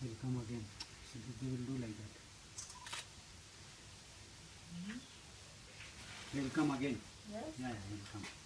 He'll come again. So they will do like that. He'll come again. Yes. Yeah, he'll come.